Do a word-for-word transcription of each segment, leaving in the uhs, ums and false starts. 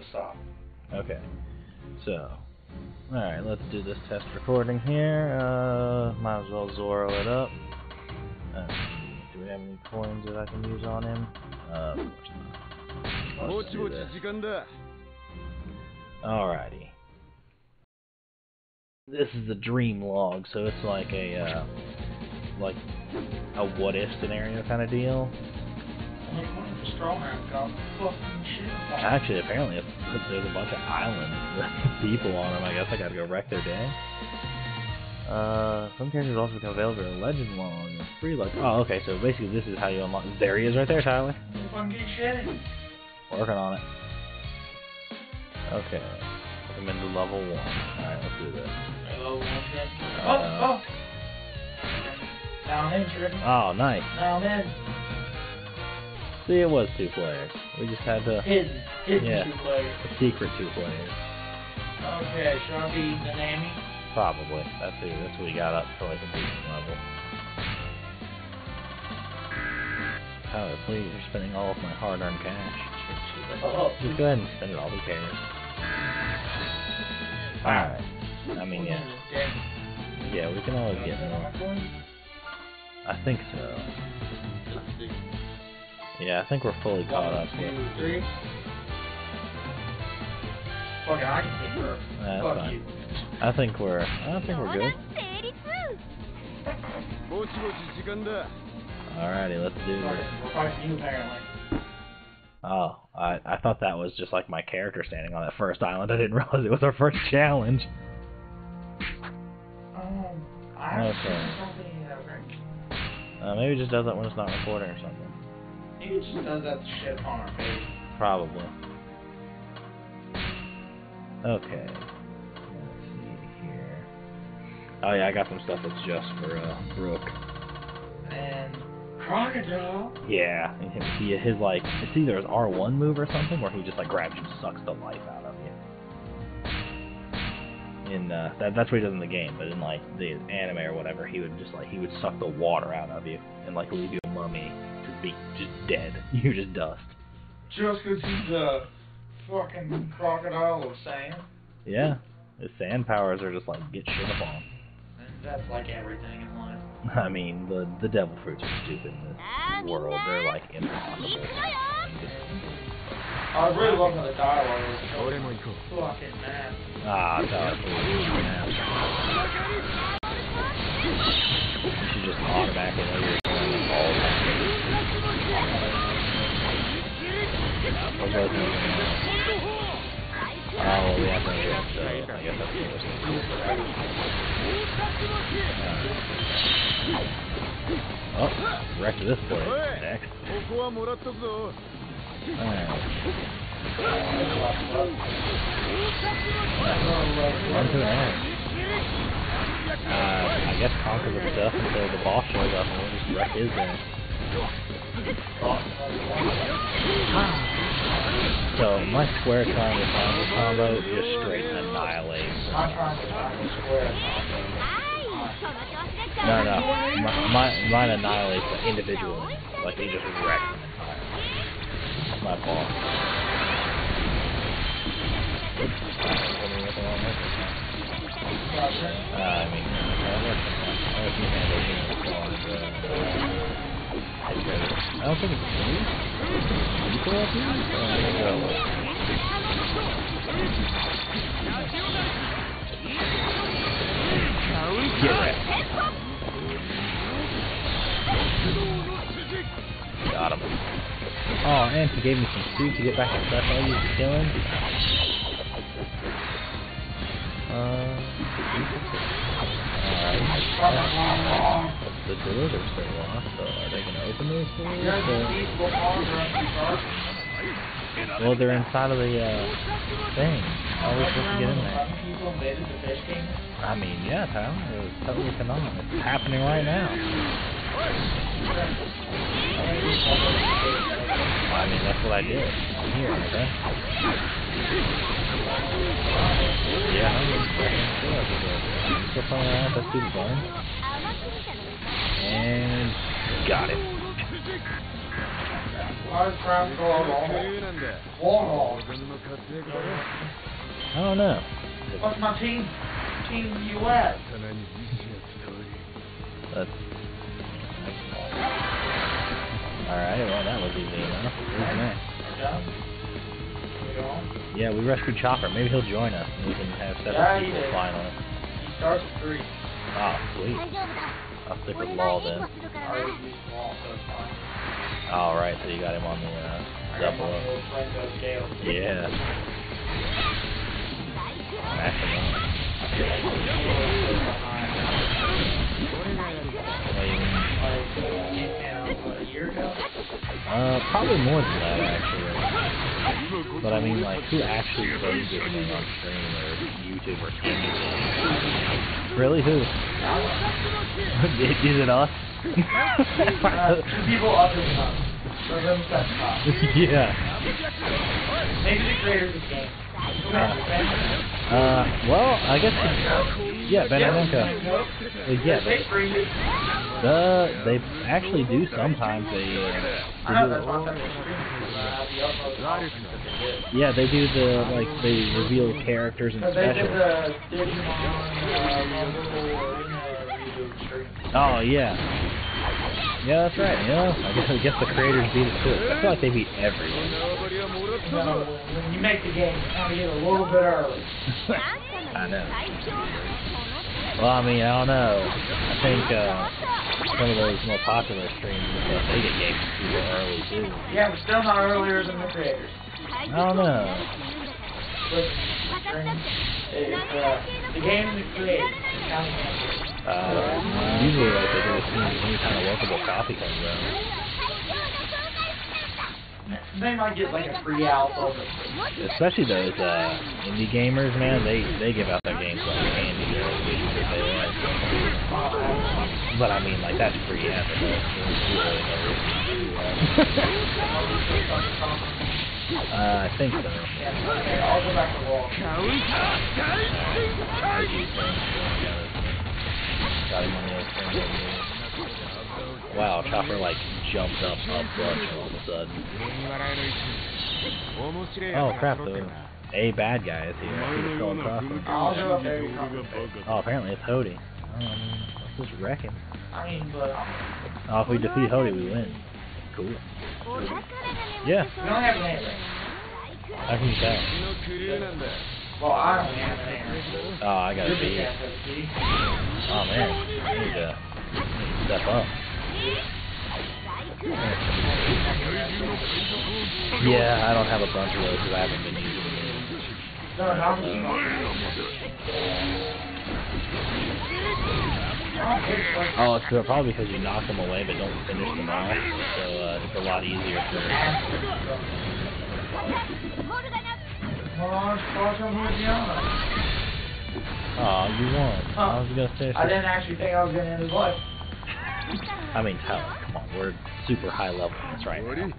stop. Okay. So, alright, let's do this test recording here. Uh, might as well Zoro it up. Uh, do we have any coins that I can use on him? Uh, of course not. Let's do this. Alrighty. This is the dream log, so it's like a, uh, like a what-if scenario kind of deal. Actually, apparently there's a bunch of islands with people on them. I guess I gotta go wreck their day. Uh, some characters also become available in Legend Log and free log. Oh, okay, so basically this is how you unlock. There he is right there, Tyler. Working on it. Okay. I'm into level one. Alright, let's do this. Level one, uh, oh, oh! Down in, Tricky. Oh, nice. Down in. See, it was two players. We just had to... Hidden. Hidden yeah, two players. A secret two players. Okay, should I be the Nami? Probably. That's who, that's who we got up to like a decent level. Tyler, please, you're spending all of my hard-earned cash. Oh. Just go ahead and spend it all, who cares? Alright. I mean, yeah. Yeah, we can always get more. I think so. Yeah, I think we're fully caught up with. Two, three. Fuck it, I can take her. That's Fuck fine. you. I think we're, I think we're good. Alrighty, let's do this. We're fighting you, apparently. Oh, I, I thought that was just like my character standing on that first island. I didn't realize it was our first challenge. Um, I Okay. something that right. Uh, maybe it just does that when it's not recording or something. Maybe it just does that shit on our face. Probably. Okay. Let's see here. Oh yeah, I got some stuff that's just for uh, Brooke. And Crocodile. Yeah, he, his like, it's either his R one move or something, where he just like grabs you and sucks the life out of you. In uh, that, that's what he does in the game, but in like the anime or whatever, he would just like he would suck the water out of you and like leave you a mummy to be just dead. You're just dust. Just because he's a fucking crocodile of sand. Yeah, his sand powers are just like get shit upon. And that's like everything in life. I mean, the the devil fruits are stupid in this world. They're like impossible. I was really loving the dialogue. It was so fucking mad. Ah, God, please. You should just automatically know you're going all the time. Oh, well, we have to do it, so I guess that's the worst thing. Oh, wrecked this place. Next. Alright. On to an end. Uh, I guess conquer the stuff until the boss shows up and we'll just wreck his ass. So, my square triangle triangle combo just straight annihilates. I'm trying to find a square No, no. My, my, mine annihilates the individual. Like, he just wrecks them entirely. That's my fault. Uh, I mean, I don't think it's me. People up here? Oh, get wrecked. Got him. Oh, and he gave me some soup to get back to stuff I used to kill him. Uh, alright. The doors are still locked, so are they going to open those doors? Or... Well, they're inside of the, uh, thing. How are we supposed to get in there? I mean, yeah, Tyler, it was totally phenomenal. It's happening right now. I mean, that's what I did. I'm here, okay? Yeah, I'm just still playing around with that stupid button. And got it. Why is Crown called Warhol? I don't know. What's my team? Team U S. That's... Alright, well that was easy enough. Who's next? Yeah, we rescued Chopper. Maybe he'll join us and we can have seven yeah, people he finally. He starts at three. Oh, sweet. I'll stick with Law then. Alright, so you got him on the uh, double up. Yeah. Maximum. Uh, probably more than that, actually. But I mean, like, who actually plays this thing on stream or YouTube or Twitch? Really, who? Is it us? uh, people other than us. For them, that's not. Yeah. Maybe the creators of the game. Uh, uh, well, I guess, yeah, Benedenka. Uh, yeah, they, the, they actually do sometimes. They, uh, they do, yeah, they do the, like, they reveal characters and specials. Oh, yeah. Yeah, that's right, you know, I guess, I guess the creators beat it too. I feel like they beat everyone. No, when you make the game, you kind of get a little bit early. I know. Well, I mean, I don't know. I think uh, some of those more popular streams and stuff, they get games super early too. Yeah, but still not earlier than the creators. I don't know. But it's, uh, the game that created. Uh, usually, like, they do as soon as any kind of workable copy comes out. They might get like a free alpha. Especially those uh, indie gamers, man. They they give out their games like candy every week if they like. But I mean, like, that's free advertising. uh, I think so. Okay, I'll go back to wall. Got him on the other thing. Wow, Chopper, like, jumped up a bunch all of a sudden. Oh, crap, the A bad guy is here. I see the skull across him. Oh, apparently it's Hody. Oh, I mean, let's just wreck him. I mean, but... Oh, if we defeat Hody, we win. Cool. Yeah. We don't have an A right. How can you tell? Well, I don't have an A right. Oh, I got a B. Oh, man. I need to step up. Yeah, I don't have a bunch of those because I haven't been using them. Oh, it's probably because you knock them away but don't finish them off, so uh, it's a lot easier for... Oh, you won. Huh. I was gonna finish I didn't actually think I was gonna end his life. I mean, Tyler, come on, we're super high level in this right now.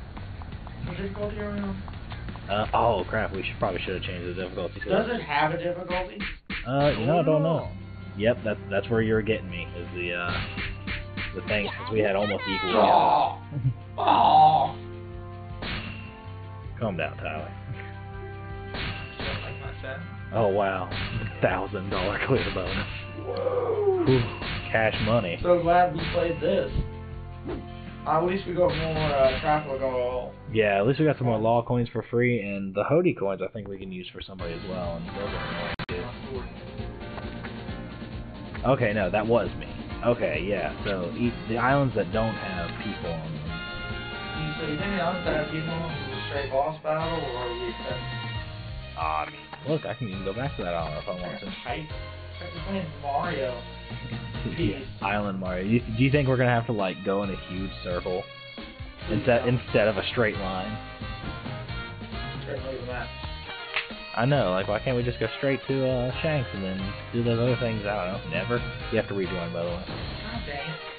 Uh, oh crap, we should probably should have changed the difficulty. Does it have a difficulty? Uh, you know, I don't know. Yep, that's that's where you're getting me, is the, uh, the thing, because we had almost equal. Oh. Oh. Calm down, Tyler. Like my set. Oh wow, thousand dollar clear bonus. Whoa. Whew, cash money. So glad we played this. Uh, at least we got more uh, traffic all. Yeah, at least we got some more law coins for free, and the Hody coins I think we can use for somebody as well. And those are okay, no, that was me. Okay, yeah. So e the islands that don't have people on them. So you think the islands that have people on them is a straight boss battle, or are we expecting? Ah, I mean, look, I can even go back to that island if I want to. Hype. It's like playing Mario. Yeah, Island Mario. You, do you think we're gonna have to like go in a huge circle instead instead of a straight line? Straight like that. I know. Like, why can't we just go straight to uh, Shanks and then do those other things? I don't know. Never. You have to rejoin, by the way. Oh, dang it.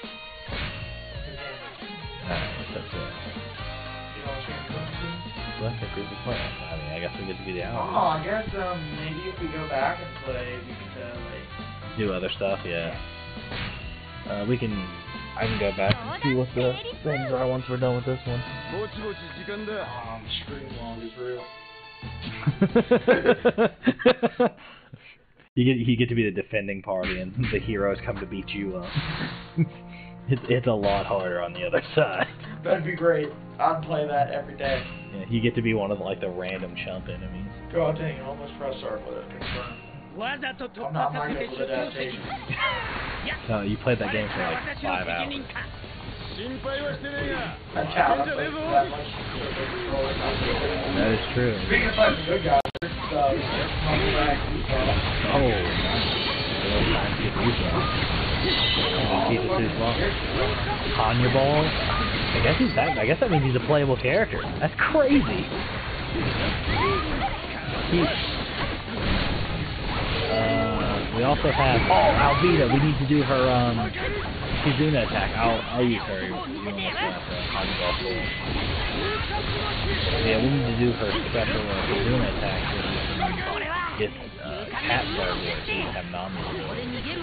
Alright, that's it. You know what you're Well, that's a creepy plan. I mean, I guess we get to be the island. Oh, I guess um maybe if we go back and play, we could uh, like do other stuff. Yeah. Uh, we can I can go back and see what the things are once we're done with this one. Um, screen long is real. you get you get to be the defending party, and the heroes come to beat you up. it's it's a lot harder on the other side. That'd be great. I'd play that every day. Yeah, you get to be one of like the random chump enemies. Go out dang, almost press start with it. Confirm. I'm not minded with adaptation. No, you played that game for like five hours. That's how I played that much. That is true. Speaking of fighting good guys, there's uh, oh, Hanya Ball. I guess he's that. I guess that means he's a playable character. That's crazy. He, uh, we also have oh Alvida. We need to do her um Kizuna attack. I'll I'll use her. You want to have the Hanya Ball for? Yeah, we need to do her special uh, Kizuna attack. So we can get uh, cat star board. So we can have Nami do it.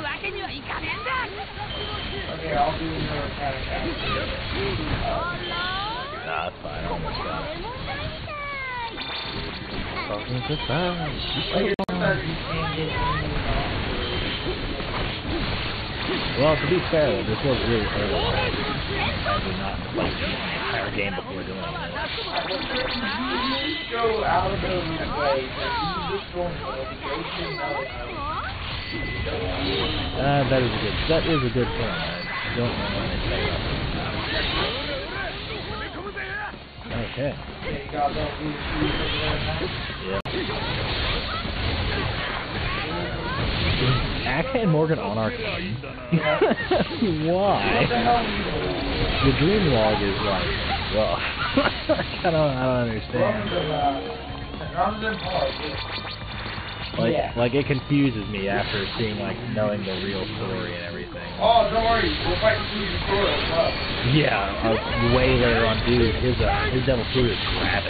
Okay, I'll do her attack. Nah, that's fine. I almost got it. Talking to fans. Well, to be fair, though, this was really early. I did not like the entire game before doing it. Go out of the way. Uh, that is a good. That is a good point. I don't know why they say that. Okay. Yep. Axe Morgan on our team? Why? The dream log is like, well, I don't, I don't understand. Like, yeah. like it confuses me after seeing, like, knowing the real story and everything. Oh, don't worry, we're fighting through the story as well. Yeah, uh, way later on, dude, his, uh, his devil fruit is rabbit.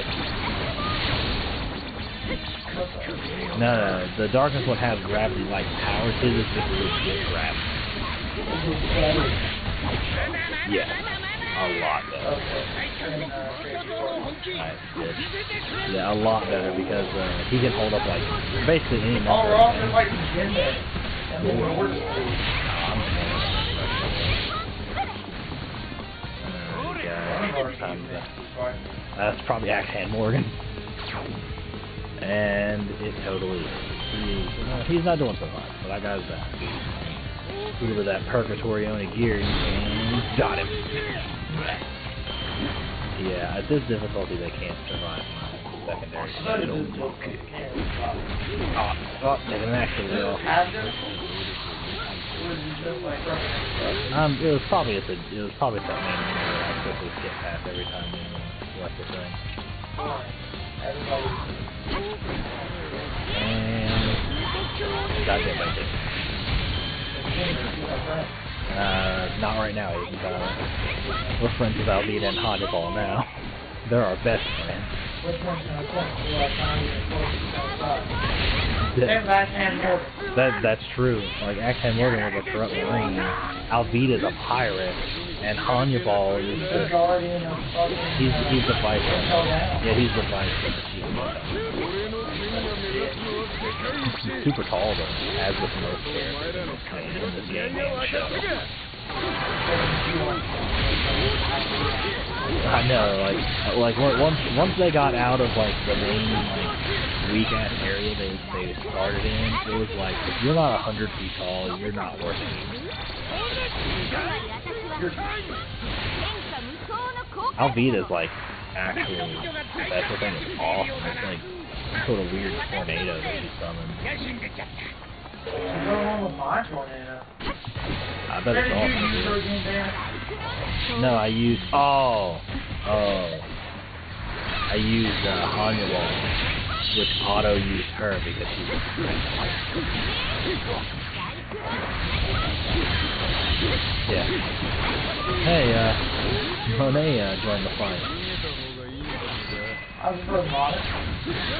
No, no, the darkness one has gravity-like powers. His is just legit gravity. Yeah, a lot better. Nice, bitch. Yeah, a lot better because uh, he can hold up like basically any number. Oh, we're all gonna fight in there. And then we're working. That's probably Axe Morgan. And it totally is. He's, uh, he's not doing so much, but that guy's back. Look at that Purgatory Onigiri and got him. Yeah, at this difficulty they can't survive secondary. Oh, oh, they can actually go. Um, it was probably at the, it was probably something that I quickly skip past every time we select the thing. And got hit by it. Uh, not right now. He's, uh, we're friends with Alvida and Hanya Ball now. They're our best friends. That that's true. Like Axe Morgan was a corrupt marine. Alvida's a pirate, and Hanya Ball is the he's he's the vice. Yeah, he's the vice. He's super tall though, as with most characters in this game and show. I know, like like once once they got out of like the main like weak ass area they they started in, it was like if you're not a hundred feet tall, you're not worth it. Alvida's like actually special thing is awesome. It's like some sort of weird tornado that she summoned. I bet it's awesome, dude. No, I used oh oh I used uh, Hanya Ball, which auto used her because she's a yeah. Hey, uh, Monet uh, joined the fight. I was very modest.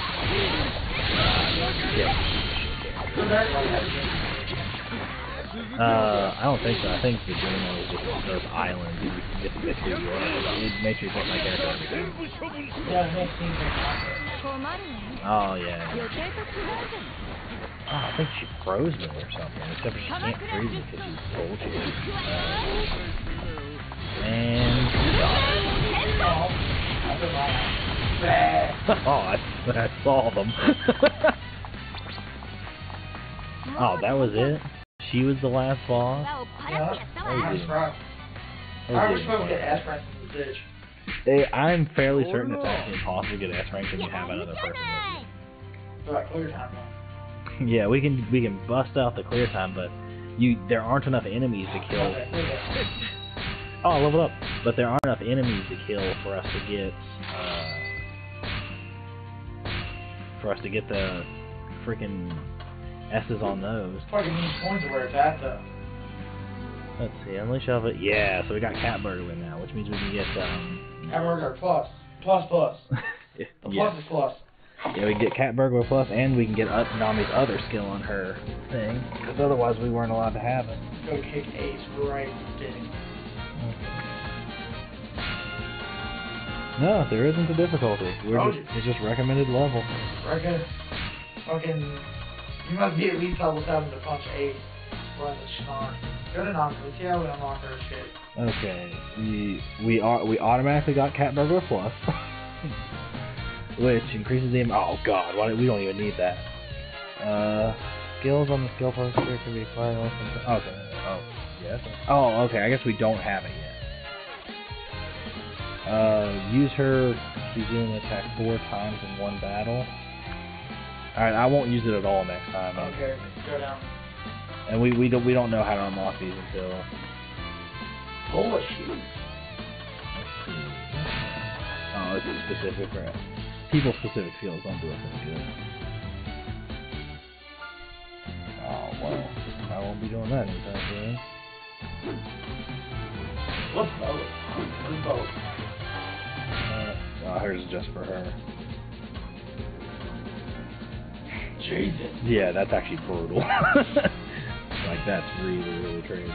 Uh, yeah. Uh, I don't think so. I think the dream mode is just those islands. You can get to pick who you are. It makes you pick my character every time. Yeah, it makes me pick my character. Oh, yeah. Oh, I think she froze me or something, except for she can't freeze me because she's cold here. Uh, and she got it. Oh, I, I saw them. Oh, that was it? She was the last boss? Yeah, I'm surprised. I was supposed to get S rank in the ditch. Hey, I'm fairly certain it's actually impossible to get S rank when you have another person with So like clear time. you. Yeah, we can we can bust out the clear time, but you there aren't enough enemies to kill. Oh, I leveled up. But there aren't enough enemies to kill for us to get uh, for us to get the freaking S's on those. Fucking needs points of where it's at though. Let's see, unleash of it. Yeah, so we got Cat Burglar now, which means we can get um Cat Burglar plus. Plus plus. The plus yeah. is plus. Yeah, we can get Cat Burglar plus, and we can get uh, Nami's other skill on her thing, because otherwise we weren't allowed to have it. Go kick Ace right dick. Okay. No, there isn't a difficulty. We're Oh, just, it's just recommended level. Reckon, fucking, you must be at least level seven to punch Ace. Run the snark. Go to Nami. Let's see how we unlock her shit. Okay, we we are we automatically got Cat Burglar plus, which increases the. Oh God, why we don't even need that. Uh, skills on the skill poster can be acquired. Okay. Oh yes. Oh okay. I guess we don't have it yet. Uh, use her. She's doing an attack four times in one battle. All right, I won't use it at all next time. Okay, go down. And we we don't we don't know how to unlock these until. Holy shit. Oh, it's specific for people specific skills don't do it so good. Oh well, I won't be doing that anytime soon. What's both? What's both? Uh, well, hers is just for her. Jesus. Yeah, that's actually brutal. Like, that's really, really crazy.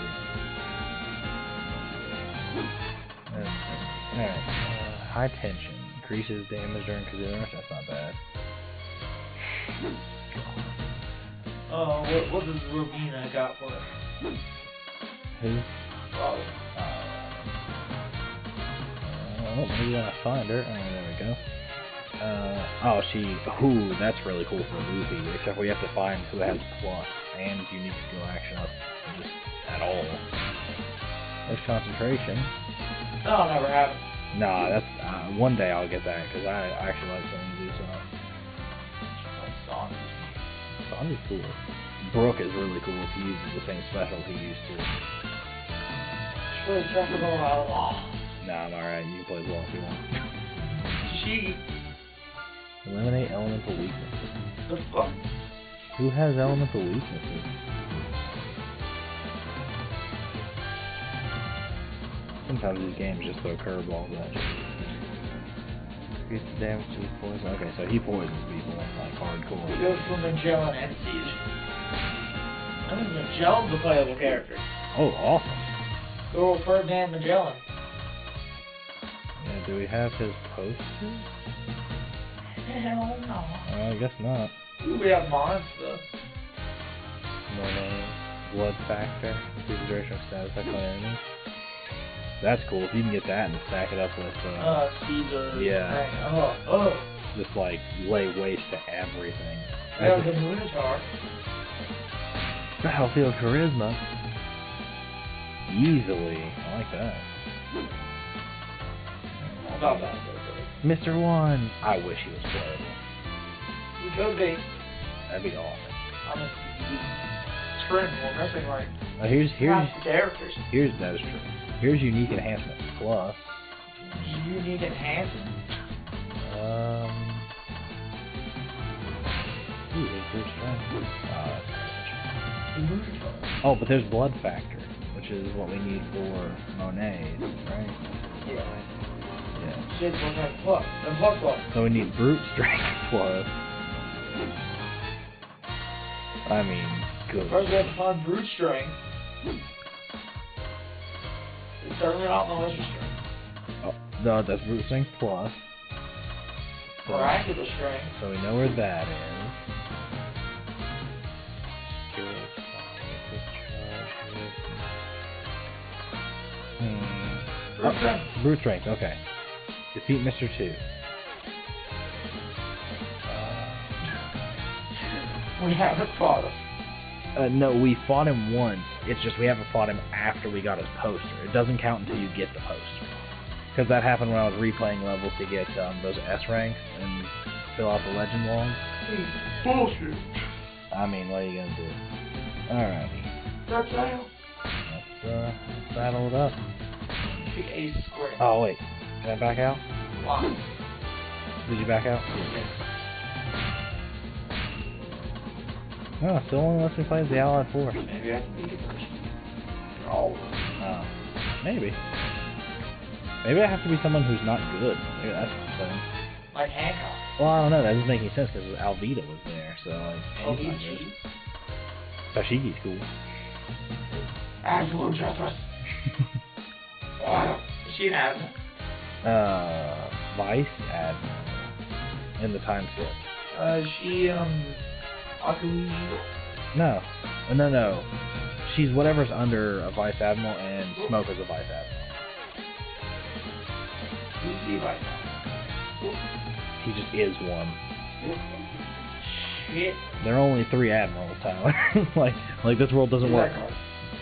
Alright, uh, high tension. Increases damage during Kazoonas. That's not bad. Oh, what, what does Robina got for us? Who? Oh. Uh, oh, maybe when I find her. Oh, there we go. Uh, oh, she. Ooh, that's really cool for Luffy. Except we have to find who has plus and unique skill action up just at all. There's concentration. No, never happened. Nah, that's uh, one day I'll get that because I, I actually like something to do so. Like Sonic. Sonic's cool. Brooke is really cool if he uses the same special he used to. Straight traffic going out. Nah, I'm alright. You can play ball if you want. She. Eliminate elemental weaknesses. The fuck? Who has elemental weaknesses? Sometimes these games just throw curveballs at you. Increase the damage to his poison. Okay, so he poisons people like hardcore. He goes for Magellan and Siege. I think Magellan's a playable character. Oh, awesome. Good old Ferdinand Magellan. Yeah, do we have his poster? Hell no. Uh, I guess not. Ooh, we have Monster. No name. Blood factor. Increases duration of status by enemies. That's cool. If you can get that and stack it up with, uh... Uh, Caesar. Yeah. Oh, oh. Just, like, lay waste to everything. That was a Moonitar. Battlefield Charisma. Easily. I like that. Not bad. Mister One. I wish he was playable. He could be. That'd be awesome. I mean, screen, we're missing, like, Uh, here's, here's, half the characters. here's, that is true. Here's Unique Enhancement Plus. Unique enhancement. Um... Ooh, increased strength. Oh, that's garbage. Oh, but there's Blood Factor, which is what we need for Monet's, right? Yeah. Yeah. Shit, we'll have plus. And plus plus. So we need Brute Strength Plus. I mean, good. First we have to find Brute Strength. It's certainly not malicious strength. Oh, no, that's brute strength plus. So, Miraculous strength. so we know where that is. Hmm. Brute strength. Oh, brute strength, okay. Defeat Mister Two. We haven't fought him. Uh, no, we fought him once. It's just we haven't fought him after we got his poster. It doesn't count until you get the poster. Because that happened when I was replaying levels to get um, those S ranks and fill out the legend logs. Bullshit. I mean, what are you gonna do? Alrighty. That's now. Let's uh, saddle it up. Pick a square. Oh wait, can I back out? Why? Did you back out? Yes. No, still only lets me play as the Allied Force. Maybe I can beat it first. Oh. Oh, maybe. Maybe I have to be someone who's not good. Maybe that's the thing. Like Hancock. Well, I don't know. That doesn't make any sense because Alvita was there, so like. Oh, he's not he's good. cheap. Sashiki's cool. Absolute justice. Wow. Is she an admin? Uh, Vice Admiral in the time skip. Uh, is she, um, auido? No, Uh, no, no. She's whatever's under a Vice Admiral, and Smoke is a Vice Admiral. Who's the vice He just is one. Shit. There are only three admirals, Tyler. like, like this world doesn't Is work. that Garp?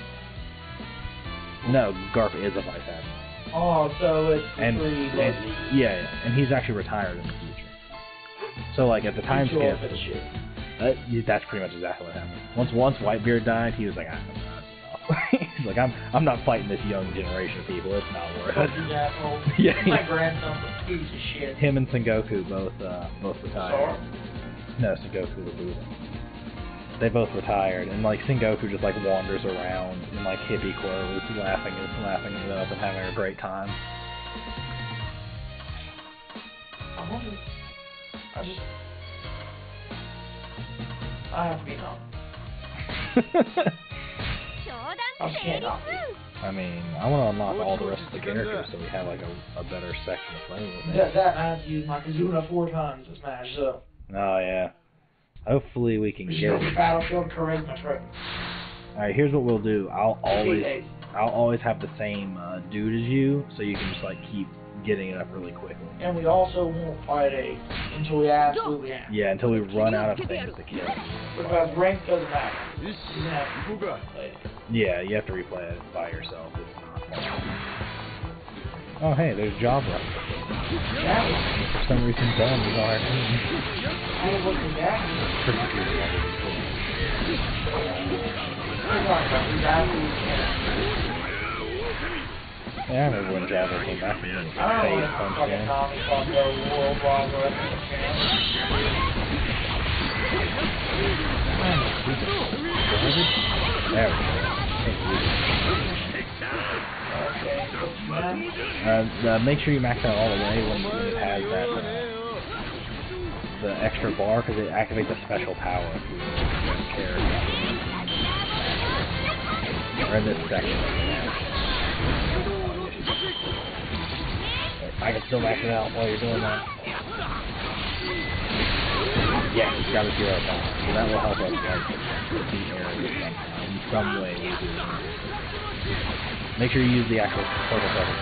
No, Garp is a Vice Admiral. Oh, so it's the And, three and ladies. yeah, yeah, and he's actually retired in the future. So like at the time He show skip, up and shit. uh, yeah, that's pretty much exactly what happened. Once once Whitebeard died, he was like, ah, that's enough. He's like, I'm I'm not fighting this young generation of people. It's not worth Fuck it. these assholes. Yeah. My grandson's a piece of shit. Him and Sengoku both uh, both retired. Sora? No, Sengoku the Buddha. They both retired, and like Sengoku just like wanders around in like hippie clothes, laughing and laughing it up and having a great time. I wonder. I just. I have to be numb. I just can't not be. I mean, I want to unlock all the rest of the characters so we have like a, a better section to play with. That, that I have to use my Kazuna four times to smash up. Oh yeah. Hopefully we can We get should go to Battlefield Charisma Trick. Alright, here's what we'll do. I'll always Eight. I'll always have the same uh, dude as you, so you can just like keep getting it up really quickly. And we also won't fight A until we absolutely have. Yeah, until we run out of things to kill. Because rank doesn't matter. You can have to play it. Yeah, you have to replay it by yourself. It's not fun. Oh hey, there's Jabra. Yeah. For some reason, Bum is on our team. I ain't looking back. Pretty sure Jabra is cool. We're talking about these absolute cannons. Yeah, I remember when Jabra came back from the I don't know phase what punch fucking in. Tommy fucked over World War Wrestling champ. There we go. Okay, man. Uh, uh, make sure you max out all the way when, when it has that uh, the extra bar, because it activates a special power if you care. Or in this section. I can still max it out while you're doing that. Yeah, it's got a zero power, so that will help us like beat areas somehow. In some way we do. Make sure you use the actual purple feather.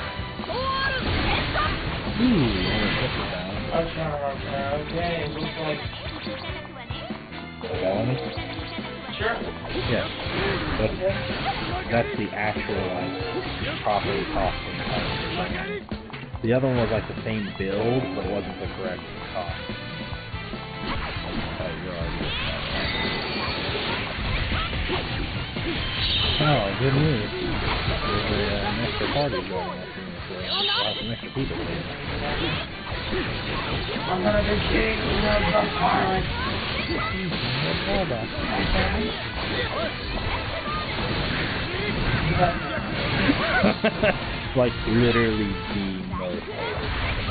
Ooh, only fifty pounds. I'm trying to remember now. Okay, it looks like. That one? Sure. Yeah. That's, that's the actual like properly costing color. The other one was like the same build, but it wasn't the correct cost. Oh, you're already Oh, good news. There's a, uh, an extra party joining us in this way. We'll have some extra people here. I'm gonna be king of the pirates. What's all about? Like literally the most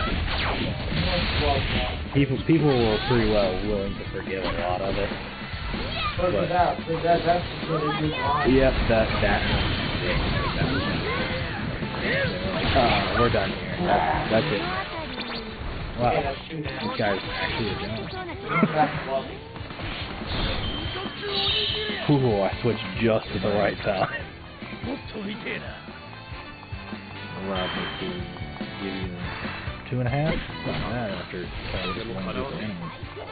people people were pretty well willing to forgive a lot of it. Look at that. Look at that. That's what they do live. Yep, that, that, that was uh, we're done here. That's, that's it. Wow, this guy's actually a giant. Ooh, I switched just at the right time. Allowed me to give you two and a half? Not bad after killing just one group of enemies.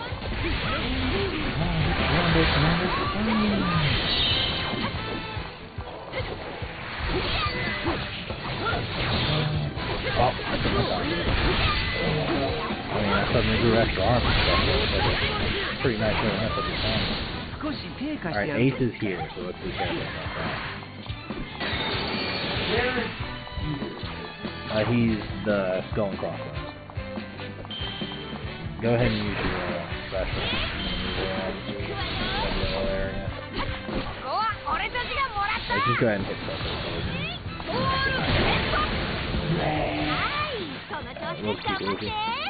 Oh, I took my time. I mean, I suddenly grew extra arms and stuff, so it's like a pretty nice little mess up your time. Alright, Ace is here, so let's be careful about that. Uh, he's the skull and crossbones. Go ahead and use your uh, special. Let's just go ahead and hit stuff. We'll keep looking.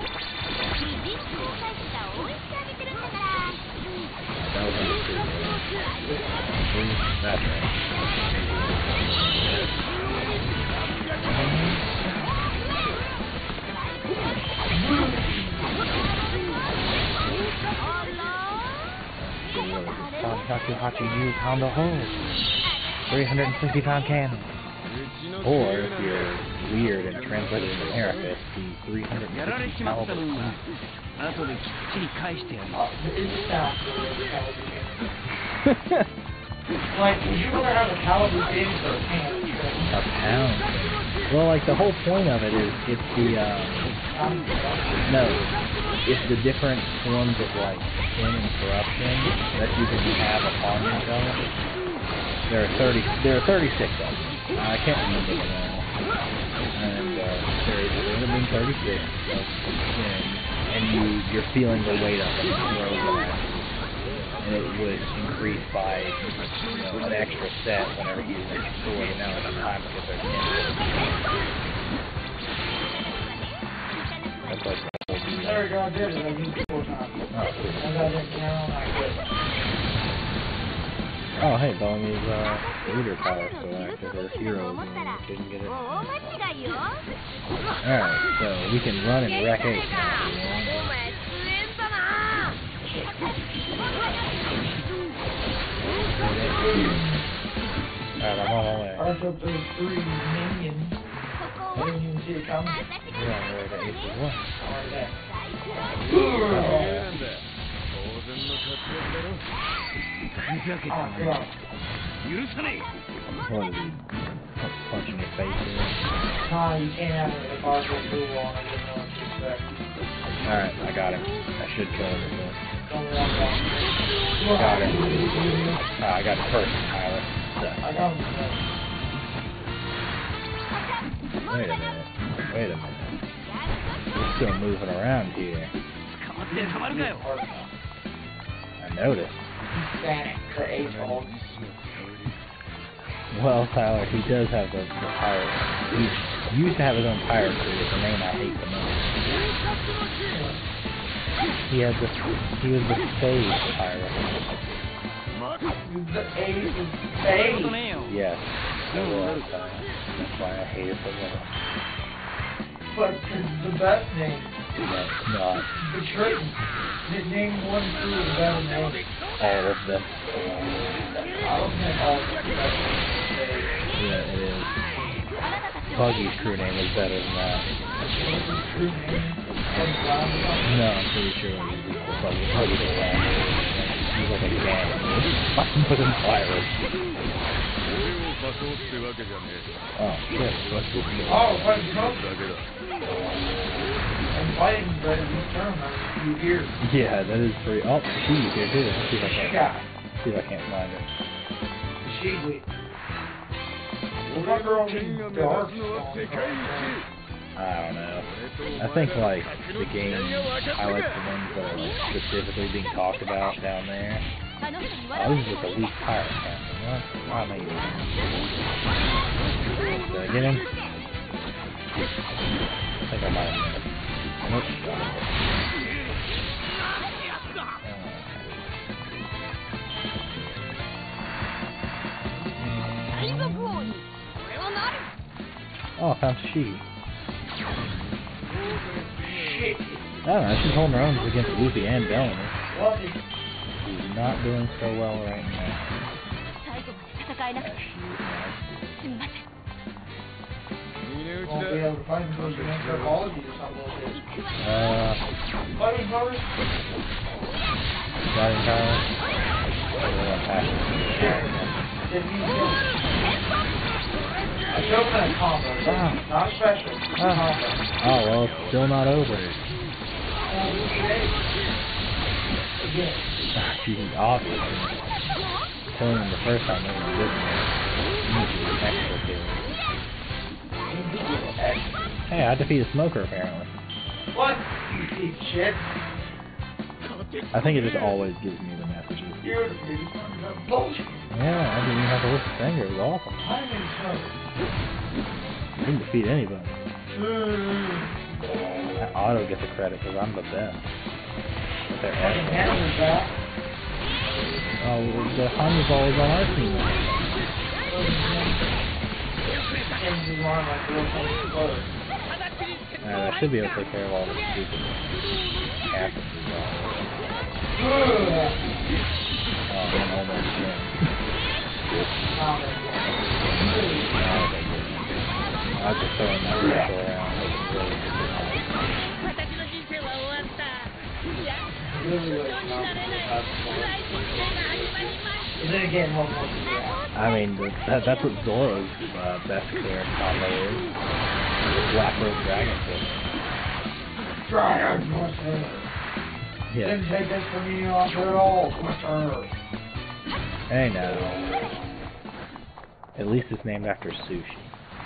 That was under two. That's right. Hachi use Honda Hole. three hundred fifty pound cannon. Or, if you're weird and translated into America, the three hundred fifty caliber. Like, would you rather have a caliber pin or a pound? A pound. Well, like, the whole point of it is, it's the, um, no, it's the different forms of, like, sin and corruption that you can have upon yourself. There are thirty, there are thirty-six of them. I can't remember them all. And, uh, there would have been thirty-six of sin, and you, you're feeling the weight of it, and it would increase by, you know, an extra set whenever you use your sword, and now it's time to get their ten. That's like the whole deal. There we go, I did it. I used it four times. Oh, cool. And I didn't count, I quit. Oh, hey, Bellamy's uh, leader power still active, or hero, and didn't get it. Alright, so we can run and wreck Ace now. Alright, I'm on my way. I took those three minions. I didn't even see it coming. Yeah, I'm ready to Ace as well. Alright, there. Oh, God. What is he? Punching your face in? Nah, you can't have it if I was going to do one. I didn't know what to expect. Alright, I got him. I should kill him. Don't walk off. Got him. Uh, I got the first Tyler. I got him. Wait a minute. Wait a minute. We're still moving around here. I noticed. Panic for eight holes. Well, Tyler, he does have the, the pirate. He used to have his own pirate crew. It's the name I hate the most. He had the he was the stage pirate. The ace is stage. Yes. So, uh, that's why I hate it so much. But it's the best name. No, it's not. The trick. Name one crew is better name. All of them. I don't think all of them. Yeah, it is. Buggy's crew name is better than that. Crew name? No, I'm pretty sure it was Buggy. Buggy the last. He's like a gang. Fucking put him pirates. Oh, shit. What's this? Oh, fighting smoke. I'm fighting, but it's turn. You hear? Yeah, that is pretty. Oh, she's here too. Let's see if I can't. Yeah. See if I can't find her. She we. Remember all these dark I don't know. I think like the game highlights the ones that are like specifically being talked about down there. Oh, this is just a weak pirate captain. What? Why am I using him? Did I get him? I think I might have missed. Nope. Uh, Oh, I found She. Shit. I don't know, she's holding her own against Luffy and Bellamy. What is... She's not doing so well right now. Yeah, she Won't be able to find because you're in psychology or some bullshit. Uh... Fighting powers? Fighting powers? Didn't use it. A joke and a combo. Ah. Not special. Ah. Oh, well, it's still not over. Again. She's obvious. Killing him the first time wasn't good enough. You need to do extra killing. Hey, I defeated Smoker apparently. What? You piece of shit. I think it just always gives me the messages. You're the biggest one. Bullshit. Yeah, I didn't even have to lift a finger. It was awesome. I'm in trouble. You can defeat anybody. Mm. That auto gets the credit because I'm the best. With their Fucking ass. handles that. Oh, the Honey Ball is on our team. Changes his arm like real fucking clothes. Alright, I should be able to take care of all this stupid captains. Oh, I'm almost in. I was just throwing my rifle around. And then again, what more to do that? I mean, the, that, that's what Zoro's uh, best clearance combo is. Black Road Dragon Fist. Dragon Twister. Yeah. Didn't take this from you after all, Twister. Hey now. At least it's named after sushi.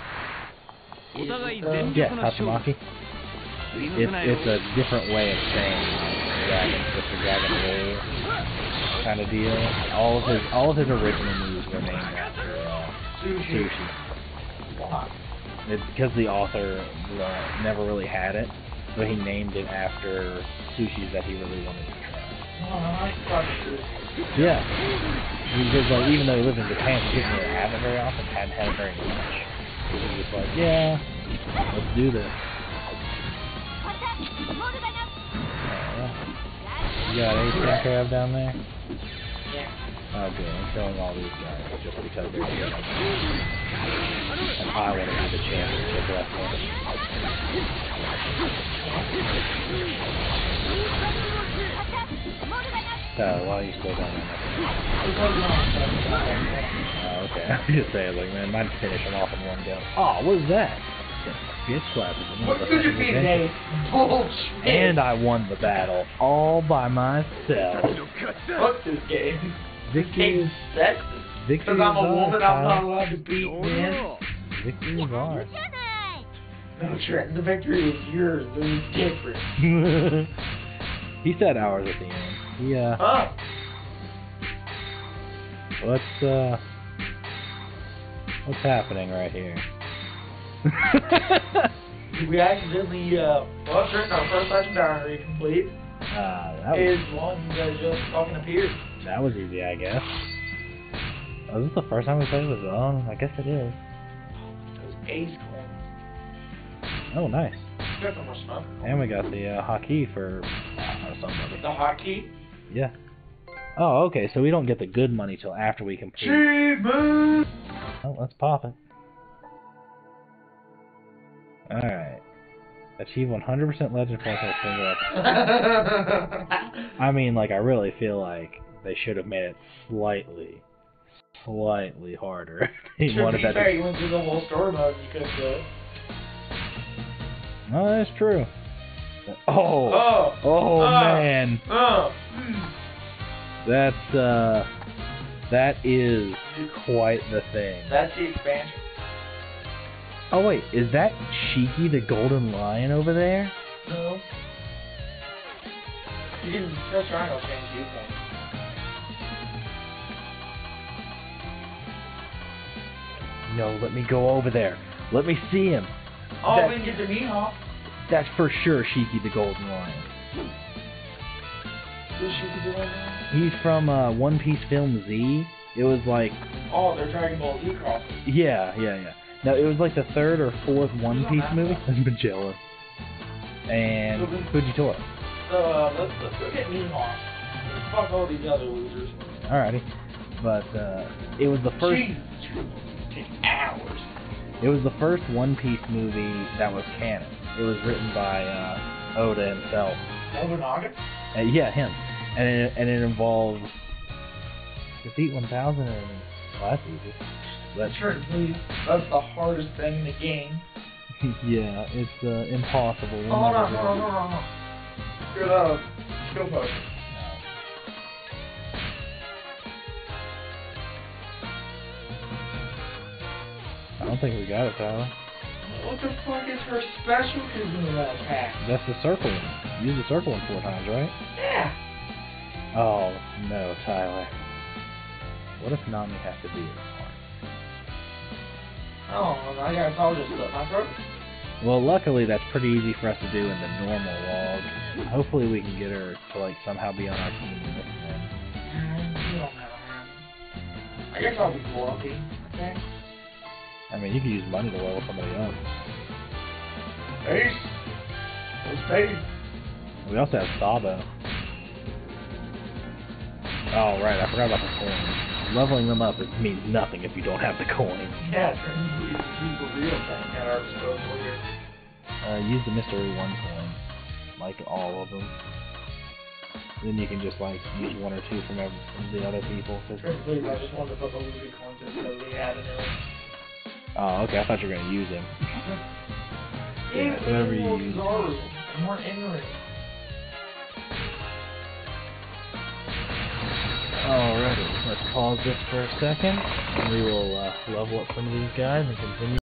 Yeah, Tatsumaki. It's, it's a different way of saying dragon, just a dragon roll kind of deal. All of his all of his original moves were named after uh, Sushi. sushi. It's because the author uh, never really had it, so he named it after sushis that he really wanted to try. Oh, I fuck sushi. Yeah. Because like even though he lived in Japan, he didn't really have it very often, hadn't had it very much. He was just like, yeah, let's do this. You got eighteen crab down there? Yeah. Oh good, I'm killing all these guys just because they're good. And I want to be the championship wrestler. So, why are you still down there? Oh, okay. I was just saying, like, man, might finish him off in one go. Oh, what is that? Bitch slap is What could it be, Nate? Bullshit. And I won the battle all by myself. Fuck this game. Victory is sexist. victory Because I'm a is woman, ours, I'm not Kyle. allowed to beat men. Victory is ours. No, Trent, the victory is yours. It's different. He said ours at the end. He, uh... Huh? What's, uh... What's happening right here? We accidentally, uh... Well, Trent, our first legendary complete Uh, that was... is one that just fucking appeared. That was easy, I guess. Oh, is this the first time we played with Zone? I guess it is. It was Ace Coin. Oh, nice. We got some more smoke. And we got the uh, hotkey for uh, somebody. The hotkey? Yeah. Oh, okay, so we don't get the good money till after we complete. Achievement! Oh, let's pop it. Alright. Achieve one hundred percent legend points in a single episode. I mean, like, I really feel like they should have made it slightly, slightly harder. He To wanted be that fair, to... you went through the whole story mode and you couldn't do it. No, that's true. Oh! Oh! Oh, oh man! Oh! That's, uh... That is quite the thing. That's the expansion. Oh, wait, is that Shiki the Golden Lion over there? No. You can press triangle, change viewpoint. No, let me go over there. Let me see him. Oh, That- we didn't get to meet, huh? That's for sure Shiki the Golden Lion. Who's Shiki doing now? He's from uh, One Piece Film Z. It was like... Oh, they're Dragon Ball Z crossing. Yeah, yeah, yeah. No, it was like the third or fourth One Piece movie. Magellan. And Fujitora. So, uh, let's, let's go get me off. Fuck all these other losers. Alrighty. But, uh, it was the first... Jeez, take hours. It was the first One Piece movie that was canon. It was written by, uh, Oda himself. Nobunaga? Uh, yeah, him. And it, and it involves... Defeat one thousand and... Well, that's easy. That's sure, please. That's the hardest thing in the game. Yeah, it's, uh, impossible. Oh, hold on, hold on, hold on, hold on. Good, uh, skill potion. I don't think we got it, Tyler. What the fuck is her special Kazuma attack? That's the circle one. Use the circle one four times, right? Yeah. Oh, no, Tyler. What if Nami has to be in the park? Oh, I guess I'll just slip my throat. Well, luckily that's pretty easy for us to do in the normal log. Hopefully we can get her to, like, somehow be on our team in this one. Mm, you don't know, man. I guess I'll be lucky, okay? I mean, you can use money to level somebody up. Ace! What's paid? We also have Sabo. Oh, right, I forgot about the coins. Leveling them up, it means nothing if you don't have the coins. Yeah, it's the real thing at our disposal here. Uh, use the Mystery one coin. Like all of them. Then you can just, like, use one or two from, every, from the other people. Cause Please, I just wanted to put the Luffy coins in so we had it in. Oh, okay, I thought you were going to use him. Yeah, whatever you use. Zaru. More ignorant. Alrighty, let's pause this for a second, and we will uh, level up some of these guys and continue.